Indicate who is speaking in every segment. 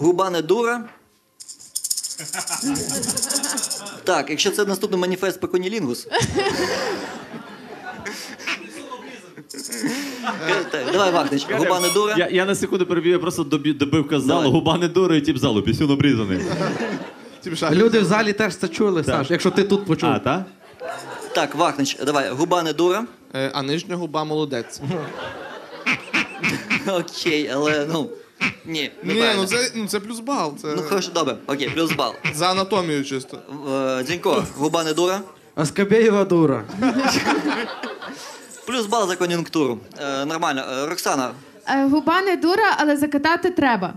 Speaker 1: Губа не дура. Так, якщо це наступний маніфест по Конілінгус. Давай, Вахнич, губа не дура.
Speaker 2: Я на секунду переб'ю, я просто добивка з залу. Губа не дура і тип залу, пісюн обрізаний.
Speaker 3: Люди в залі теж це чули, Саш, якщо ти тут почув.
Speaker 2: А, так?
Speaker 1: Так, Вахнич, давай, губа не дура.
Speaker 4: А нижня губа молодець.
Speaker 1: Окей, але, ні,
Speaker 4: Ні,
Speaker 1: неправильно.
Speaker 4: це плюс бал. Це...
Speaker 1: Ну, хорошо, добре, окей, плюс бал.
Speaker 4: За анатомію чисто.
Speaker 1: Дзінько, губа не дура.
Speaker 3: А Скабєєва дура.
Speaker 1: Плюс бал за кон'юнктуру. Нормально. Роксана.
Speaker 5: Губа не дура, але закатати треба.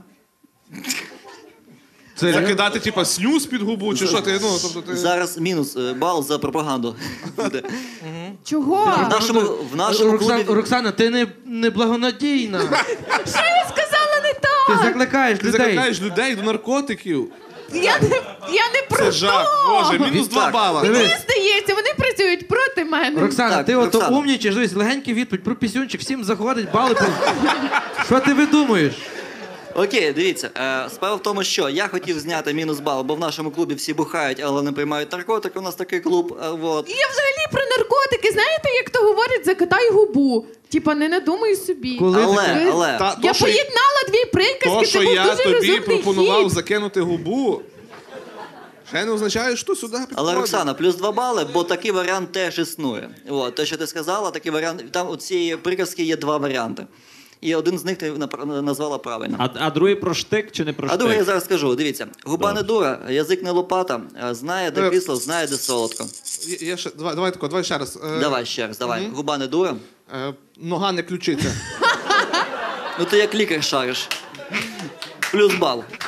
Speaker 4: Це закидати, типа, снюс під губу, чи що ти, ти...
Speaker 1: Зараз мінус бал за пропаганду.
Speaker 5: Чого?
Speaker 1: В нашому клубі...
Speaker 3: Роксана, ти не благонадійна.
Speaker 5: Що я сказала не
Speaker 3: Ти
Speaker 5: так?
Speaker 3: закликаєш
Speaker 4: Ти
Speaker 3: людей.
Speaker 4: закликаєш людей до наркотиків.
Speaker 5: Я не про
Speaker 4: Це жах. Боже, мінус 2 бала.
Speaker 5: Мені здається, вони працюють проти мене.
Speaker 3: Роксана,
Speaker 1: Так,
Speaker 3: ти ото
Speaker 1: Роксана.
Speaker 3: умнічиш, дивись, легенький відповідь про пісюнчик, всім заходить, бали. Що ти видумуєш?
Speaker 1: Окей, дивіться. Справа в тому, що я хотів зняти мінус бал, бо в нашому клубі всі бухають, але не приймають наркотики. У нас такий клуб. Вот.
Speaker 5: Я взагалі про наркотики. Знаєте, як то говорять, закатай губу. Типа, не надумай собі.
Speaker 3: Коли
Speaker 1: Але...
Speaker 4: Та,
Speaker 5: Я
Speaker 4: то, що,
Speaker 5: поєднала дві приказки,
Speaker 4: то,
Speaker 5: це
Speaker 4: що
Speaker 5: був
Speaker 4: я
Speaker 5: дуже
Speaker 4: тобі
Speaker 5: розумний
Speaker 4: пропонував
Speaker 5: хід.
Speaker 4: закинути губу, ще не означає, що сюди підходить.
Speaker 1: Але, Роксана, плюс 2 бали, бо такий варіант теж існує. От, те, що ти сказала, такий варіант, там у цієї приказки є 2 варіанти. І один з них ти назвала правильно.
Speaker 2: А другий про штик чи не про
Speaker 1: А
Speaker 2: штик?
Speaker 1: другий я зараз скажу. Дивіться, губа не дура, язик не лопата, знає, де кисло, знає, де солодко.
Speaker 4: Я ще, давай ще раз.
Speaker 1: Давай ще раз, давай. Губа не дура.
Speaker 4: Нога не ключиця.
Speaker 1: Ну ти як лікар шариш. Плюс бал.